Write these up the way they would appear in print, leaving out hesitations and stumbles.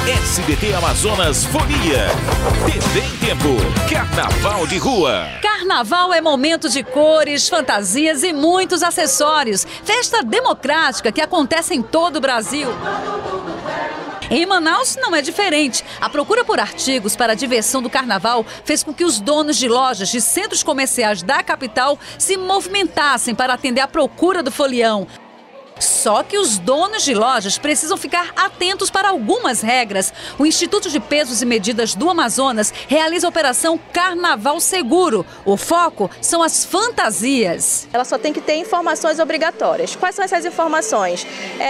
SBT Amazonas Folia. TV em Tempo. Carnaval de Rua. Carnaval é momento de cores, fantasias e muitos acessórios. Festa democrática que acontece em todo o Brasil. Em Manaus não é diferente. A procura por artigos para a diversão do carnaval fez com que os donos de lojas de centros comerciais da capital se movimentassem para atender à procura do folião. Só que os donos de lojas precisam ficar atentos para algumas regras. O Instituto de Pesos e Medidas do Amazonas realiza a operação Carnaval Seguro. O foco são as fantasias. Ela só tem que ter informações obrigatórias. Quais são essas informações?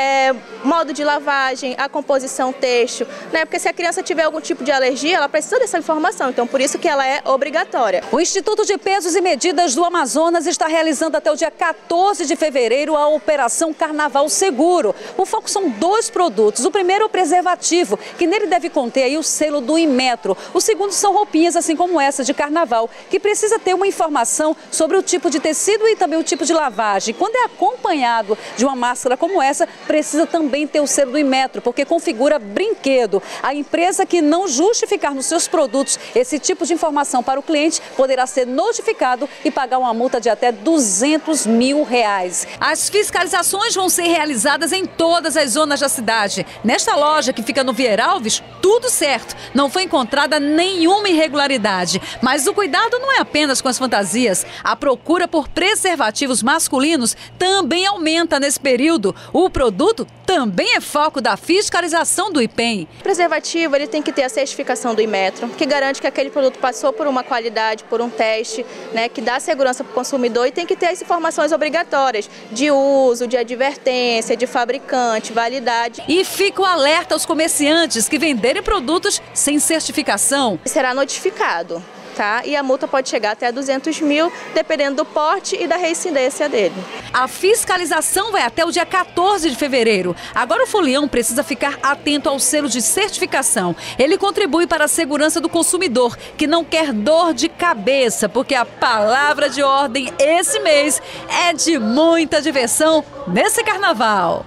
Modo de lavagem, a composição têxtil, né? Porque se a criança tiver algum tipo de alergia, ela precisa dessa informação. Então, por isso que ela é obrigatória. O Instituto de Pesos e Medidas do Amazonas está realizando até o dia 14 de fevereiro a operação Carnaval Seguro. O foco são dois produtos. O primeiro é o preservativo, que nele deve conter aí o selo do Inmetro. O segundo são roupinhas, assim como essa de carnaval, que precisa ter uma informação sobre o tipo de tecido e também o tipo de lavagem. Quando é acompanhado de uma máscara como essa, precisa também ter o selo do Inmetro, porque configura brinquedo. A empresa que não justificar nos seus produtos esse tipo de informação para o cliente poderá ser notificado e pagar uma multa de até R$200 mil. As fiscalizações vão ser realizadas em todas as zonas da cidade. Nesta loja que fica no Vieira Alves, tudo certo. Não foi encontrada nenhuma irregularidade. Mas o cuidado não é apenas com as fantasias. A procura por preservativos masculinos também aumenta nesse período. O produto também é foco da fiscalização do IPEM. O preservativo ele tem que ter a certificação do Inmetro, que garante que aquele produto passou por uma qualidade, por um teste, né, que dá segurança para o consumidor, e tem que ter as informações obrigatórias de uso, de advertência, de fabricante, validade. E fica o alerta aos comerciantes que venderem produtos sem certificação. Será notificado, tá? E a multa pode chegar até R$200 mil, dependendo do porte e da reincidência dele. A fiscalização vai até o dia 14 de fevereiro. Agora o folião precisa ficar atento ao selo de certificação. Ele contribui para a segurança do consumidor, que não quer dor de cabeça, porque a palavra de ordem esse mês é de muita diversão nesse carnaval.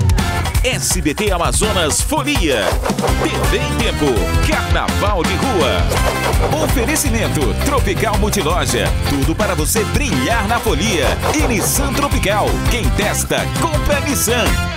SBT Amazonas Folia. TV em Tempo. Carnaval de Rua. Oferecimento Tropical Multiloja. Tudo para você brilhar na folia. E Nissan Tropical. Quem testa, compra Nissan.